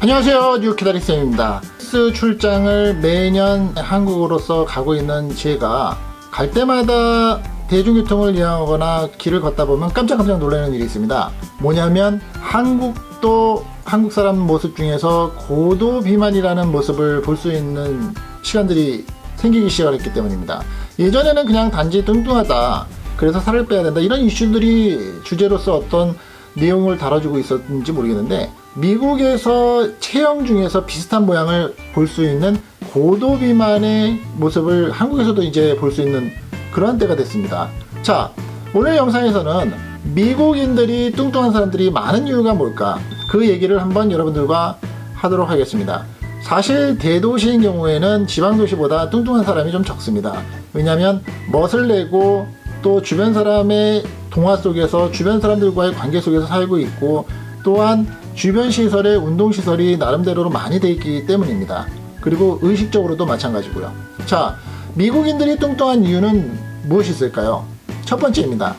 안녕하세요, 뉴키다리쌤입니다. 스위스 출장을 매년 한국으로서 가고 있는 제가 갈 때마다 대중교통을 이용하거나 길을 걷다 보면 깜짝깜짝 놀라는 일이 있습니다. 뭐냐면 한국도 한국 사람 모습 중에서 고도 비만이라는 모습을 볼 수 있는 시간들이 생기기 시작했기 때문입니다. 예전에는 그냥 단지 뚱뚱하다, 그래서 살을 빼야 된다, 이런 이슈들이 주제로서 어떤 내용을 다뤄주고 있었는지 모르겠는데, 미국에서 체형 중에서 비슷한 모양을 볼 수 있는 고도 비만의 모습을 한국에서도 이제 볼 수 있는 그런 때가 됐습니다. 자, 오늘 영상에서는 미국인들이 뚱뚱한 사람들이 많은 이유가 뭘까, 그 얘기를 한번 여러분들과 하도록 하겠습니다. 사실 대도시인 경우에는 지방도시보다 뚱뚱한 사람이 좀 적습니다. 왜냐하면 멋을 내고 또 주변 사람의 동화 속에서 주변 사람들과의 관계 속에서 살고 있고, 또한 주변 시설에 운동시설이 나름대로 많이 되어 있기 때문입니다. 그리고 의식적으로도 마찬가지고요. 자, 미국인들이 뚱뚱한 이유는 무엇이 있을까요? 첫 번째입니다.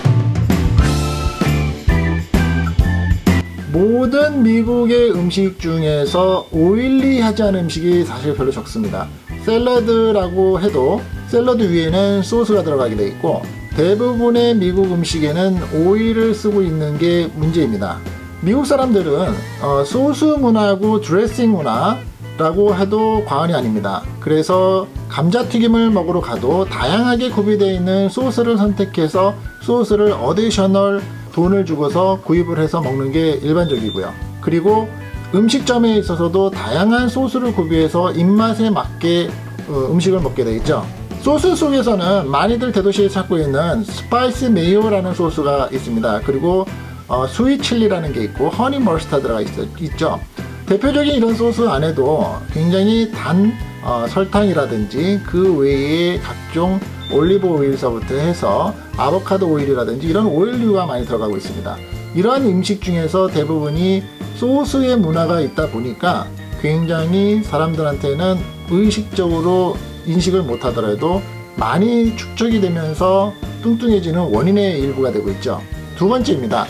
모든 미국의 음식 중에서 오일리하지 않은 음식이 사실 별로 적습니다. 샐러드라고 해도 샐러드 위에는 소스가 들어가게 되어 있고, 대부분의 미국 음식에는 오일을 쓰고 있는 게 문제입니다. 미국 사람들은 소스 문화고 드레싱 문화라고 해도 과언이 아닙니다. 그래서 감자튀김을 먹으러 가도 다양하게 구비되어 있는 소스를 선택해서 소스를 어디셔널 돈을 주고서 구입을 해서 먹는 게 일반적이고요. 그리고 음식점에 있어서도 다양한 소스를 구비해서 입맛에 맞게 음식을 먹게 되어 있죠. 소스 속에서는 많이들 대도시에 찾고 있는 스파이시 메이오라는 소스가 있습니다. 그리고 스윗 칠리라는 게 있고 허니 머스타드가 있죠. 대표적인 이런 소스 안에도 굉장히 단 설탕이라든지 그 외에 각종 올리브 오일서부터 해서 아보카도 오일이라든지 이런 오일류가 많이 들어가고 있습니다. 이러한 음식 중에서 대부분이 소스의 문화가 있다 보니까 굉장히 사람들한테는 의식적으로 인식을 못하더라도 많이 축적이 되면서 뚱뚱해지는 원인의 일부가 되고 있죠. 두 번째입니다.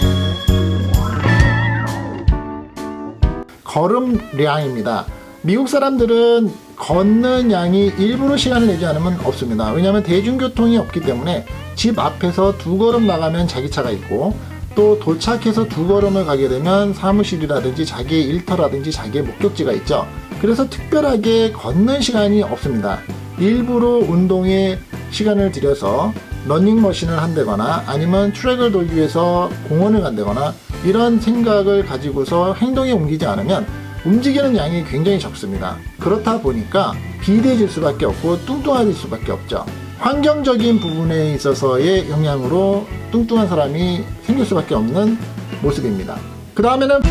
걸음량입니다. 미국 사람들은 걷는 양이 일부러 시간을 내지 않으면 없습니다. 왜냐하면 대중교통이 없기 때문에 집 앞에서 2걸음 나가면 자기 차가 있고, 또 도착해서 2걸음을 가게 되면 사무실이라든지 자기의 일터라든지 자기의 목적지가 있죠. 그래서 특별하게 걷는 시간이 없습니다. 일부러 운동에 시간을 들여서 러닝머신을 한다거나 아니면 트랙을 돌기 위해서 공원을 간다거나 이런 생각을 가지고서 행동에 옮기지 않으면 움직이는 양이 굉장히 적습니다. 그렇다 보니까 비대해질 수밖에 없고 뚱뚱해질 수밖에 없죠. 환경적인 부분에 있어서의 영향으로 뚱뚱한 사람이 생길 수밖에 없는 모습입니다. 그 다음에는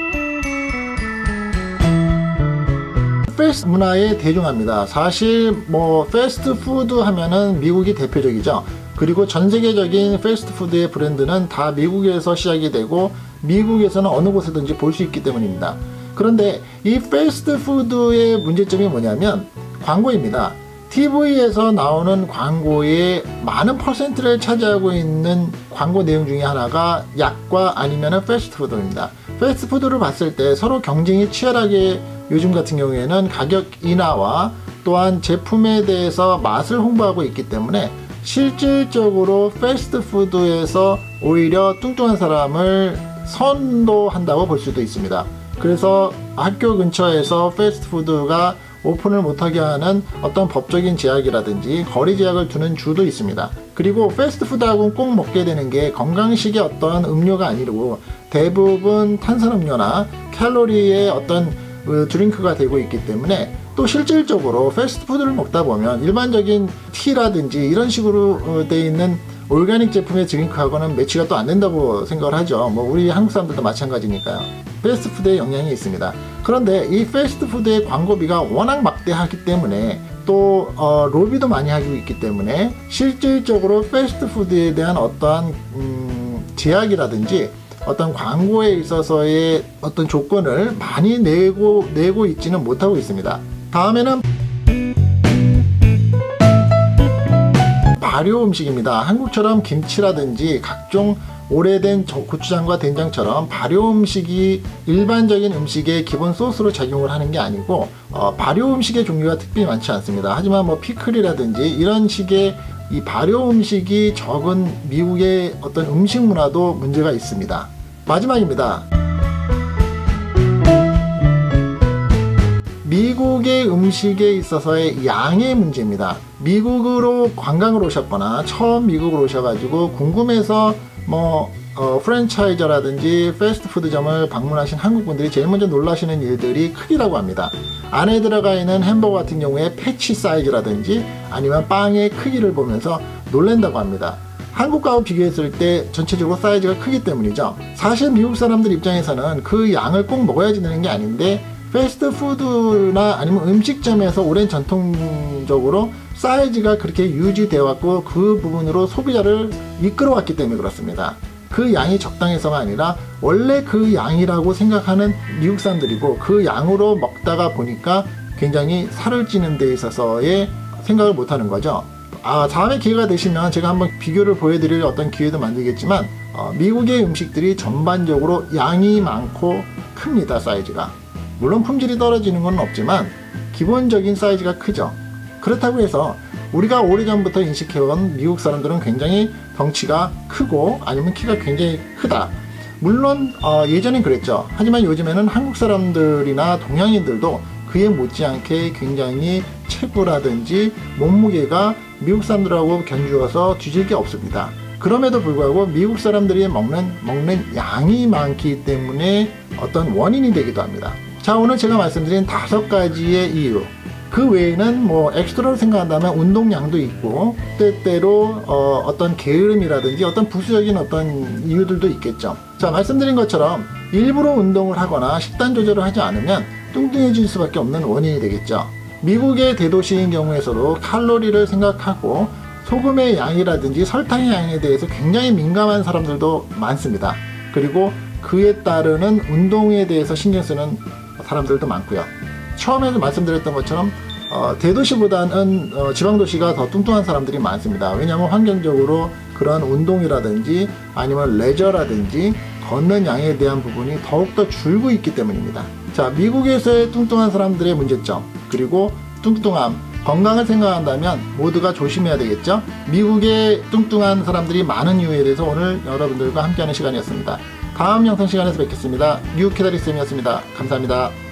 패스트 문화의 대중화입니다. 사실 패스트푸드 하면은 미국이 대표적이죠. 그리고 전 세계적인 패스트푸드의 브랜드는 다 미국에서 시작이 되고 미국에서는 어느 곳에든지 볼 수 있기 때문입니다. 그런데 이 패스트푸드의 문제점이 뭐냐면 광고입니다. TV에서 나오는 광고의 많은 퍼센트를 차지하고 있는 광고 내용 중에 하나가 약과 아니면 패스트푸드입니다. 패스트푸드를 봤을 때 서로 경쟁이 치열하게, 요즘 같은 경우에는 가격 인하와 또한 제품에 대해서 맛을 홍보하고 있기 때문에 실질적으로 패스트푸드에서 오히려 뚱뚱한 사람을 선도한다고 볼 수도 있습니다. 그래서 학교 근처에서 패스트푸드가 오픈을 못하게 하는 어떤 법적인 제약이라든지 거리 제약을 두는 주도 있습니다. 그리고 패스트푸드하고는 꼭 먹게 되는 게 건강식의 어떤 음료가 아니고 대부분 탄산음료나 칼로리의 어떤 드링크가 되고 있기 때문에, 또 실질적으로 패스트푸드를 먹다 보면 일반적인 티라든지 이런 식으로 되어 있는 오르가닉 제품의 드링크하고는 매치가 또 안 된다고 생각을 하죠. 우리 한국 사람들도 마찬가지니까요. 패스트푸드에 영향이 있습니다. 그런데 이 패스트푸드의 광고비가 워낙 막대하기 때문에, 또 로비도 많이 하고 있기 때문에 실질적으로 패스트푸드에 대한 어떠한 제약이라든지 어떤 광고에 있어서의 어떤 조건을 많이 내고 있지는 못하고 있습니다. 다음에는 발효 음식입니다. 한국처럼 김치라든지 각종 오래된 고추장과 된장처럼 발효 음식이 일반적인 음식의 기본 소스로 작용을 하는 게 아니고 발효 음식의 종류가 특별히 많지 않습니다. 하지만 뭐 피클이라든지 이런 식의 이 발효 음식이 적은 미국의 어떤 음식 문화도 문제가 있습니다. 마지막입니다. 미국의 음식에 있어서의 양의 문제입니다. 미국으로 관광을 오셨거나 처음 미국으로 오셔가지고 궁금해서 프랜차이저라든지 패스트푸드점을 방문하신 한국분들이 제일 먼저 놀라시는 일들이 크기라고 합니다. 안에 들어가 있는 햄버거 같은 경우에 패치 사이즈라든지 아니면 빵의 크기를 보면서 놀란다고 합니다. 한국하고 비교했을 때 전체적으로 사이즈가 크기 때문이죠. 사실 미국 사람들 입장에서는 그 양을 꼭 먹어야지 되는 게 아닌데 패스트푸드나 아니면 음식점에서 오랜 전통적으로 사이즈가 그렇게 유지되어 왔고 그 부분으로 소비자를 이끌어 왔기 때문에 그렇습니다. 그 양이 적당해서가 아니라 원래 그 양이라고 생각하는 미국 사람들이고 그 양으로 먹다가 보니까 굉장히 살을 찌는 데 있어서의 생각을 못하는 거죠. 다음에 기회가 되시면 제가 한번 비교를 보여드릴 어떤 기회도 만들겠지만 미국의 음식들이 전반적으로 양이 많고 큽니다. 사이즈가. 물론 품질이 떨어지는 건 없지만 기본적인 사이즈가 크죠. 그렇다고 해서 우리가 오래전부터 인식해온 미국 사람들은 굉장히 덩치가 크고 아니면 키가 굉장히 크다. 물론 예전엔 그랬죠. 하지만 요즘에는 한국 사람들이나 동양인들도 그에 못지않게 굉장히 체구라든지 몸무게가 미국 사람들하고 견주어서 뒤질 게 없습니다. 그럼에도 불구하고 미국 사람들이 먹는 양이 많기 때문에 어떤 원인이 되기도 합니다. 자, 오늘 제가 말씀드린 5가지의 이유, 그 외에는 엑스트라로 생각한다면 운동량도 있고 때때로 어떤 게으름이라든지 어떤 부수적인 어떤 이유들도 있겠죠. 자, 말씀드린 것처럼 일부러 운동을 하거나 식단 조절을 하지 않으면 뚱뚱해질 수밖에 없는 원인이 되겠죠. 미국의 대도시인 경우에서도 칼로리를 생각하고 소금의 양이라든지 설탕의 양에 대해서 굉장히 민감한 사람들도 많습니다. 그리고 그에 따르는 운동에 대해서 신경 쓰는 사람들도 많고요. 처음에도 말씀드렸던 것처럼 대도시보다는 지방도시가 더 뚱뚱한 사람들이 많습니다. 왜냐하면 환경적으로 그런 운동이라든지 아니면 레저라든지 걷는 양에 대한 부분이 더욱더 줄고 있기 때문입니다. 자, 미국에서의 뚱뚱한 사람들의 문제점, 그리고 뚱뚱함, 건강을 생각한다면 모두가 조심해야 되겠죠. 미국의 뚱뚱한 사람들이 많은 이유에 대해서 오늘 여러분들과 함께하는 시간이었습니다. 다음 영상 시간에서 뵙겠습니다. 뉴키다리쌤이었습니다. 감사합니다.